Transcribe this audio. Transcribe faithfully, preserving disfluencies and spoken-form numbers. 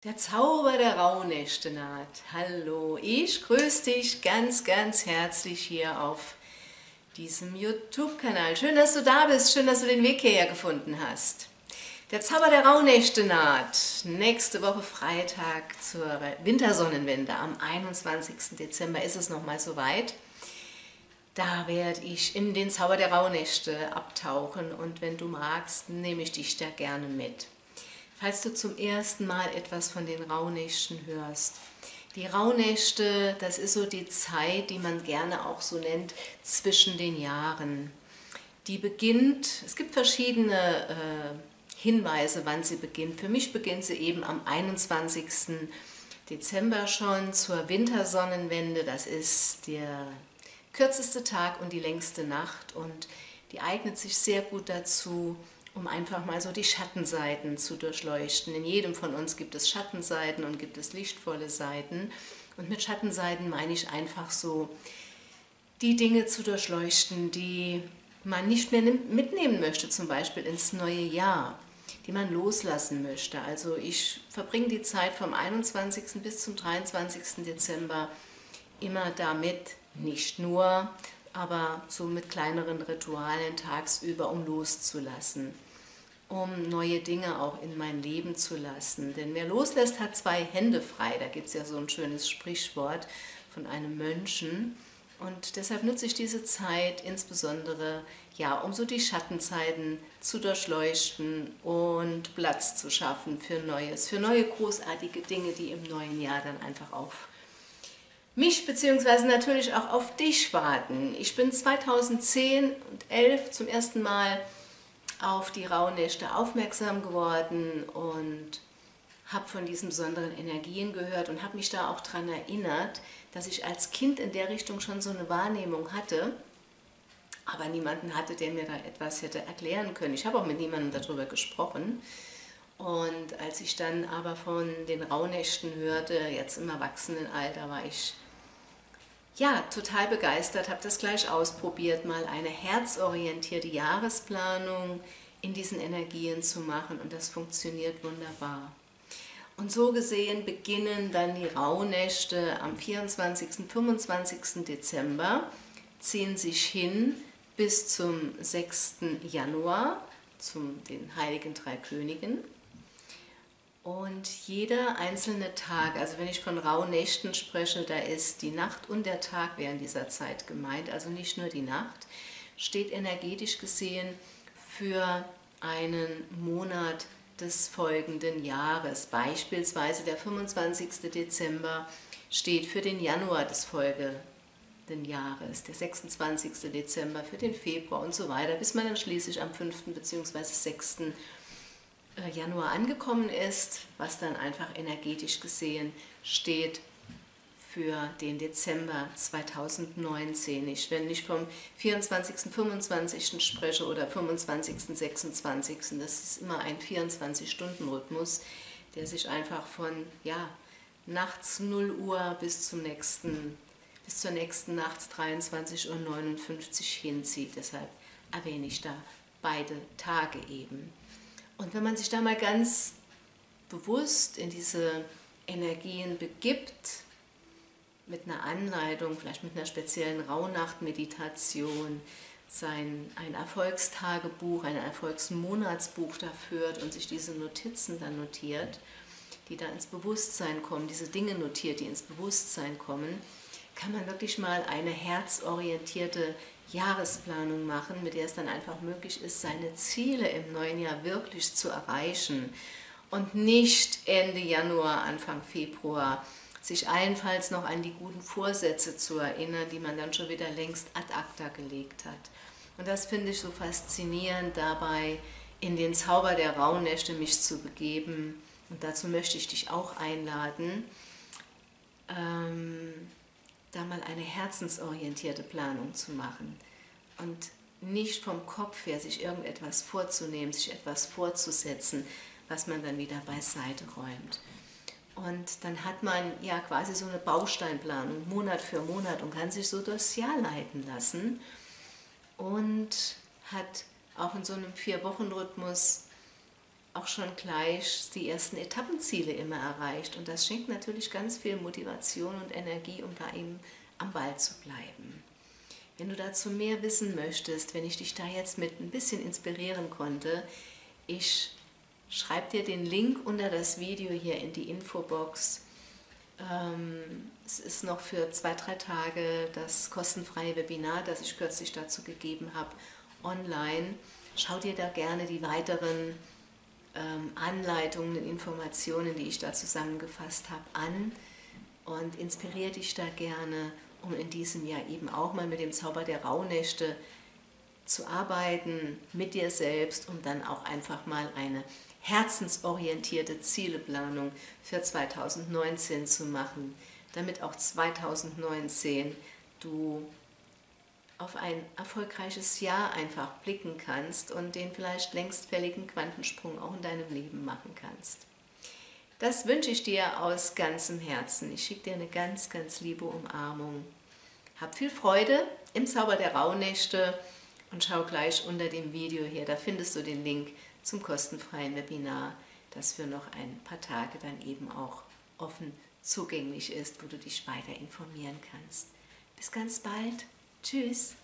Der Zauber der Rauhnächte naht. Hallo, ich grüße dich ganz, ganz herzlich hier auf diesem YouTube-Kanal. Schön, dass du da bist, schön, dass du den Weg hierher gefunden hast. Der Zauber der Rauhnächte naht. Nächste Woche Freitag zur Wintersonnenwende. Am einundzwanzigsten Dezember ist es nochmal soweit. Da werde ich in den Zauber der Rauhnächte abtauchen und wenn du magst, nehme ich dich da gerne mit. Falls du zum ersten Mal etwas von den Rauhnächten hörst. Die Rauhnächte, das ist so die Zeit, die man gerne auch so nennt, zwischen den Jahren. Die beginnt, es gibt verschiedene äh, Hinweise, wann sie beginnt. Für mich beginnt sie eben am einundzwanzigsten Dezember schon zur Wintersonnenwende. Das ist der kürzeste Tag und die längste Nacht und die eignet sich sehr gut dazu, um einfach mal so die Schattenseiten zu durchleuchten. In jedem von uns gibt es Schattenseiten und gibt es lichtvolle Seiten. Und mit Schattenseiten meine ich einfach so, die Dinge zu durchleuchten, die man nicht mehr mitnehmen möchte, zum Beispiel ins neue Jahr, die man loslassen möchte. Also ich verbringe die Zeit vom einundzwanzigsten bis zum dreiundzwanzigsten Dezember immer damit, nicht nur, aber so mit kleineren Ritualen tagsüber, um loszulassen, um neue Dinge auch in mein Leben zu lassen. Denn wer loslässt, hat zwei Hände frei. Da gibt es ja so ein schönes Sprichwort von einem Mönchen. Und deshalb nutze ich diese Zeit insbesondere, ja, um so die Schattenzeiten zu durchleuchten und Platz zu schaffen für Neues, für neue großartige Dinge, die im neuen Jahr dann einfach auf mich bzw. natürlich auch auf dich warten. Ich bin zweitausendzehn und elf zum ersten Mal auf die Rauhnächte aufmerksam geworden und habe von diesen besonderen Energien gehört und habe mich da auch daran erinnert, dass ich als Kind in der Richtung schon so eine Wahrnehmung hatte, aber niemanden hatte, der mir da etwas hätte erklären können. Ich habe auch mit niemandem darüber gesprochen. Und als ich dann aber von den Rauhnächten hörte, jetzt im Erwachsenenalter, war ich ja, total begeistert, habe das gleich ausprobiert, mal eine herzorientierte Jahresplanung in diesen Energien zu machen und das funktioniert wunderbar. Und so gesehen beginnen dann die Rauhnächte am vierundzwanzigsten, fünfundzwanzigsten Dezember, ziehen sich hin bis zum sechsten Januar, zum den Heiligen Drei Königen. Und jeder einzelne Tag, also wenn ich von Rauhnächten spreche, da ist die Nacht und der Tag während dieser Zeit gemeint, also nicht nur die Nacht, steht energetisch gesehen für einen Monat des folgenden Jahres. Beispielsweise der fünfundzwanzigste Dezember steht für den Januar des folgenden Jahres, der sechsundzwanzigste Dezember für den Februar und so weiter, bis man dann schließlich am fünften bzw. sechsten Januar angekommen ist, was dann einfach energetisch gesehen steht für den Dezember zweitausendneunzehn. Ich, wenn ich vom vierundzwanzigsten, fünfundzwanzigsten spreche oder fünfundzwanzigsten, sechsundzwanzigsten, das ist immer ein vierundzwanzig-Stunden-Rhythmus, der sich einfach von ja, nachts null Uhr bis, zum nächsten, bis zur nächsten Nacht dreiundzwanzig Uhr neunundfünfzig hinzieht. Deshalb erwähne ich da beide Tage eben. Und wenn man sich da mal ganz bewusst in diese Energien begibt, mit einer Anleitung, vielleicht mit einer speziellen Rauhnacht-Meditation, sein, ein Erfolgstagebuch, ein Erfolgsmonatsbuch da führt und sich diese Notizen dann notiert, die da ins Bewusstsein kommen, diese Dinge notiert, die ins Bewusstsein kommen, kann man wirklich mal eine herzorientierte Jahresplanung machen, mit der es dann einfach möglich ist, seine Ziele im neuen Jahr wirklich zu erreichen und nicht Ende Januar, Anfang Februar sich allenfalls noch an die guten Vorsätze zu erinnern, die man dann schon wieder längst ad acta gelegt hat. Und das finde ich so faszinierend dabei, in den Zauber der Rauhnächte mich zu begeben. Und dazu möchte ich dich auch einladen, ähm, da mal eine herzensorientierte Planung zu machen und nicht vom Kopf her sich irgendetwas vorzunehmen, sich etwas vorzusetzen, was man dann wieder beiseite räumt. Und dann hat man ja quasi so eine Bausteinplanung, Monat für Monat und kann sich so durchs Jahr leiten lassen und hat auch in so einem Vier-Wochen-Rhythmus auch schon gleich die ersten Etappenziele immer erreicht. Und das schenkt natürlich ganz viel Motivation und Energie, um da eben am Ball zu bleiben. Wenn du dazu mehr wissen möchtest, wenn ich dich da jetzt mit ein bisschen inspirieren konnte, ich schreibe dir den Link unter das Video hier in die Infobox. Ähm, es ist noch für zwei, drei Tage das kostenfreie Webinar, das ich kürzlich dazu gegeben habe, online. Schau dir da gerne die weiteren ähm, Anleitungen und Informationen, die ich da zusammengefasst habe, an und inspiriere dich da gerne, um in diesem Jahr eben auch mal mit dem Zauber der Rauhnächte zu arbeiten, mit dir selbst, um dann auch einfach mal eine herzensorientierte Zieleplanung für zweitausendneunzehn zu machen, damit auch zweitausendneunzehn du auf ein erfolgreiches Jahr einfach blicken kannst und den vielleicht längst fälligen Quantensprung auch in deinem Leben machen kannst. Das wünsche ich dir aus ganzem Herzen. Ich schicke dir eine ganz, ganz liebe Umarmung. Hab viel Freude im Zauber der Rauhnächte und schau gleich unter dem Video hier, da findest du den Link zum kostenfreien Webinar, das für noch ein paar Tage dann eben auch offen zugänglich ist, wo du dich weiter informieren kannst. Bis ganz bald. Tschüss.